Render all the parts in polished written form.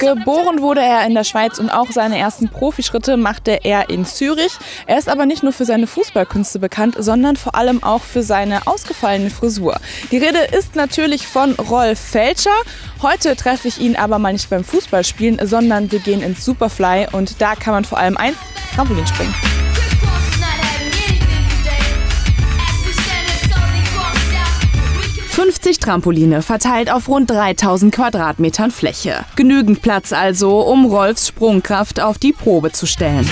Geboren wurde er in der Schweiz und auch seine ersten Profischritte machte er in Zürich. Er ist aber nicht nur für seine Fußballkünste bekannt, sondern vor allem auch für seine ausgefallene Frisur. Die Rede ist natürlich von Rolf Feltscher. Heute treffe ich ihn aber mal nicht beim Fußballspielen, sondern wir gehen ins Superfly und da kann man vor allem Trampolin springen. 50 Trampoline verteilt auf rund 3000 Quadratmetern Fläche. Genügend Platz also, um Rolfs Sprungkraft auf die Probe zu stellen.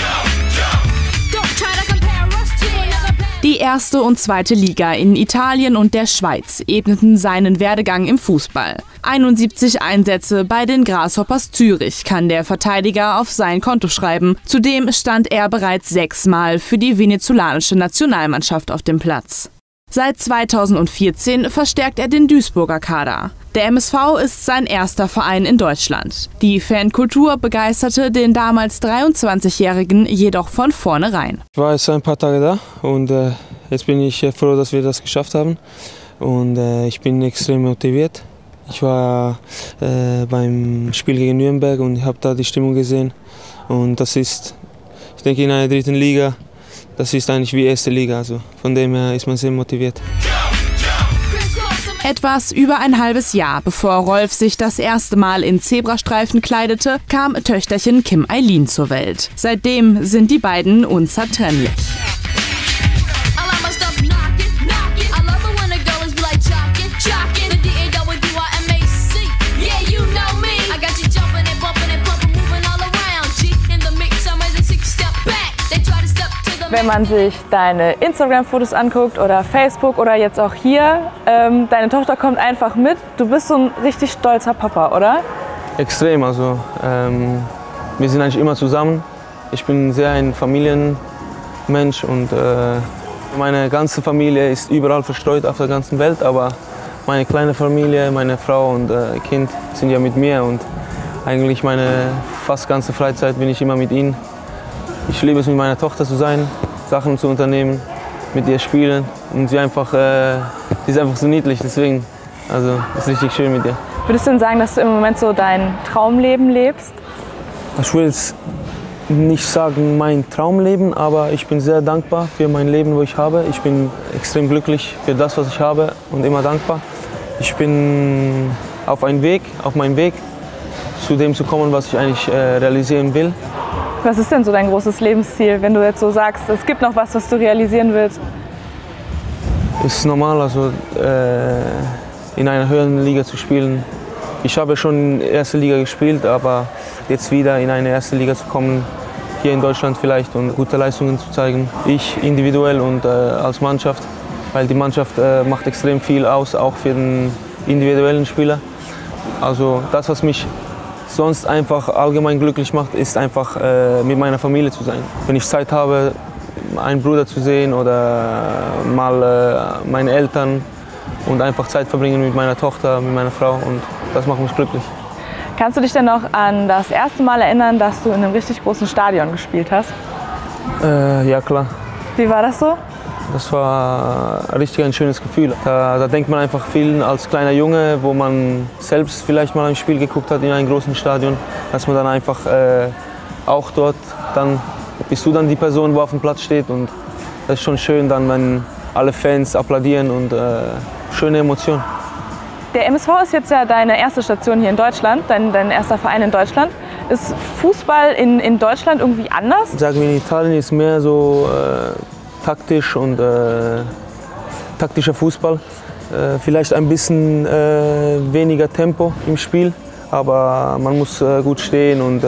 Die erste und zweite Liga in Italien und der Schweiz ebneten seinen Werdegang im Fußball. 71 Einsätze bei den Grasshoppers Zürich kann der Verteidiger auf sein Konto schreiben. Zudem stand er bereits 6-mal für die venezolanische Nationalmannschaft auf dem Platz. Seit 2014 verstärkt er den Duisburger Kader. Der MSV ist sein erster Verein in Deutschland. Die Fankultur begeisterte den damals 23-Jährigen jedoch von vornherein. Ich war jetzt ein paar Tage da und jetzt bin ich froh, dass wir das geschafft haben. Und ich bin extrem motiviert. Ich war beim Spiel gegen Nürnberg und habe da die Stimmung gesehen. Und das ist, ich denke, in einer dritten Liga. Das ist eigentlich wie erste Liga, also von dem her ist man sehr motiviert. Etwas über ein halbes Jahr bevor Rolf sich das erste Mal in Zebrastreifen kleidete, kam Töchterchen Kim Eileen zur Welt. Seitdem sind die beiden unzertrennlich. Wenn man sich deine Instagram-Fotos anguckt oder Facebook oder jetzt auch hier, deine Tochter kommt einfach mit. Du bist so ein richtig stolzer Papa, oder? Extrem, also wir sind eigentlich immer zusammen. Ich bin sehr ein Familienmensch und meine ganze Familie ist überall verstreut auf der ganzen Welt, aber meine kleine Familie, meine Frau und Kind sind ja mit mir und eigentlich meine fast ganze Freizeit bin ich immer mit ihnen. Ich liebe es, mit meiner Tochter zu sein, Sachen zu unternehmen, mit ihr spielen und sie ist einfach so niedlich, deswegen, also ist richtig schön mit ihr. Würdest du denn sagen, dass du im Moment so dein Traumleben lebst? Ich will jetzt nicht sagen mein Traumleben, aber ich bin sehr dankbar für mein Leben, wo ich habe. Ich bin extrem glücklich für das, was ich habe und immer dankbar. Ich bin auf meinem Weg, zu dem zu kommen, was ich eigentlich realisieren will. Was ist denn so dein großes Lebensziel, wenn du jetzt so sagst, es gibt noch was du realisieren willst? Es ist normal, also in einer höheren Liga zu spielen. Ich habe schon in der ersten Liga gespielt, aber jetzt wieder in eine erste Liga zu kommen, hier in Deutschland vielleicht und gute Leistungen zu zeigen. Ich individuell und als Mannschaft, weil die Mannschaft macht extrem viel aus, auch für den individuellen Spieler. Also das, was mich sonst einfach allgemein glücklich macht, ist einfach mit meiner Familie zu sein. Wenn ich Zeit habe, einen Bruder zu sehen oder mal meine Eltern und einfach Zeit verbringen mit meiner Tochter, mit meiner Frau und das macht mich glücklich. Kannst du dich denn noch an das erste Mal erinnern, dass du in einem richtig großen Stadion gespielt hast? Ja, klar. Wie war das so? Das war richtig ein schönes Gefühl. Da denkt man einfach viel als kleiner Junge, wo man selbst vielleicht mal ein Spiel geguckt hat in einem großen Stadion, dass man dann einfach auch dort, dann bist du dann die Person, die auf dem Platz steht und das ist schon schön, dann wenn alle Fans applaudieren und schöne Emotionen. Der MSV ist jetzt ja deine erste Station hier in Deutschland, dein erster Verein in Deutschland. Ist Fußball in Deutschland irgendwie anders? Sagen wir, in Italien ist mehr so taktisch und taktischer Fußball. Vielleicht ein bisschen weniger Tempo im Spiel, aber man muss gut stehen und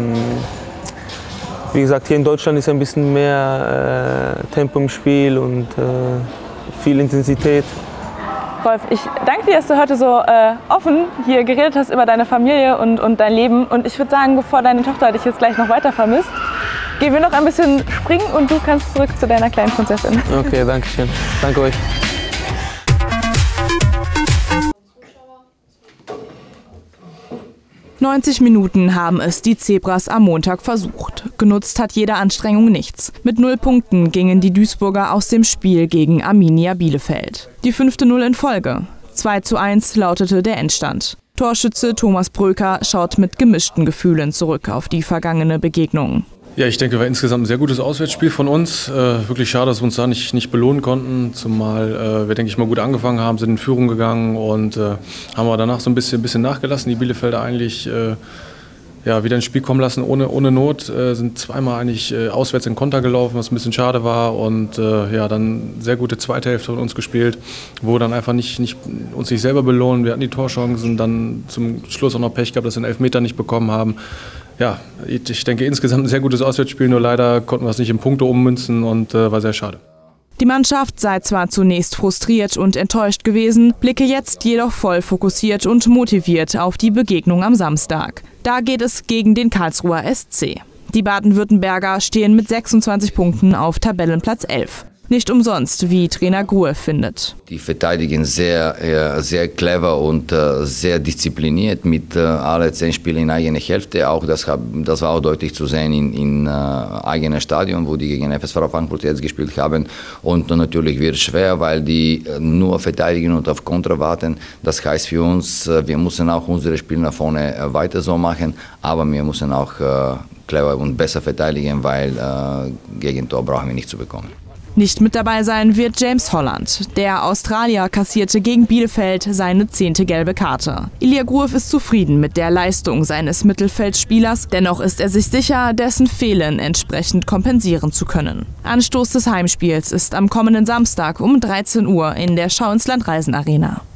wie gesagt, hier in Deutschland ist ein bisschen mehr Tempo im Spiel und viel Intensität. Rolf, ich danke dir, dass du heute so offen hier geredet hast über deine Familie und dein Leben. Und ich würde sagen, bevor deine Tochter dich jetzt gleich noch weiter vermisst, gehen wir noch ein bisschen springen und du kannst zurück zu deiner kleinen Prinzessin. Okay, danke schön. Danke euch. "90 Minuten haben es die Zebras am Montag versucht. Genutzt hat jede Anstrengung nichts. Mit 0 Punkten gingen die Duisburger aus dem Spiel gegen Arminia Bielefeld. Die 5. 0 in Folge. 2:1 lautete der Endstand. Torschütze Thomas Bröker schaut mit gemischten Gefühlen zurück auf die vergangene Begegnung. Ja, ich denke, war insgesamt ein sehr gutes Auswärtsspiel von uns. Wirklich schade, dass wir uns da nicht belohnen konnten, zumal wir, denke ich mal, gut angefangen haben, sind in Führung gegangen und haben wir danach so ein bisschen nachgelassen. Die Bielefelder eigentlich wieder ins Spiel kommen lassen ohne Not, sind zweimal eigentlich auswärts in Konter gelaufen, was ein bisschen schade war und dann sehr gute zweite Hälfte von uns gespielt, wo dann einfach uns nicht selber belohnen. Wir hatten die Torchancen, dann zum Schluss auch noch Pech gehabt, dass wir den Elfmeter nicht bekommen haben. Ja, ich denke insgesamt ein sehr gutes Auswärtsspiel, nur leider konnten wir es nicht in Punkte ummünzen und war sehr schade. Die Mannschaft sei zwar zunächst frustriert und enttäuscht gewesen, blicke jetzt jedoch voll fokussiert und motiviert auf die Begegnung am Samstag. Da geht es gegen den Karlsruher SC. Die Baden-Württemberger stehen mit 26 Punkten auf Tabellenplatz 11. Nicht umsonst, wie Trainer Gruev findet. Die verteidigen sehr clever und sehr diszipliniert mit alle 10 Spielen in eigener Hälfte. Auch das war auch deutlich zu sehen in eigenem Stadion, wo die gegen FSV Frankfurt jetzt gespielt haben. Und natürlich wird es schwer, weil die nur verteidigen und auf Konter warten. Das heißt für uns, wir müssen auch unsere Spiele nach vorne weiter so machen, aber wir müssen auch clever und besser verteidigen, weil Gegentor brauchen wir nicht zu bekommen. Nicht mit dabei sein wird James Holland. Der Australier kassierte gegen Bielefeld seine 10. gelbe Karte. Ilya Gruev ist zufrieden mit der Leistung seines Mittelfeldspielers. Dennoch ist er sich sicher, dessen Fehlen entsprechend kompensieren zu können. Anstoß des Heimspiels ist am kommenden Samstag um 13 Uhr in der Schau ins Land Reisen Arena.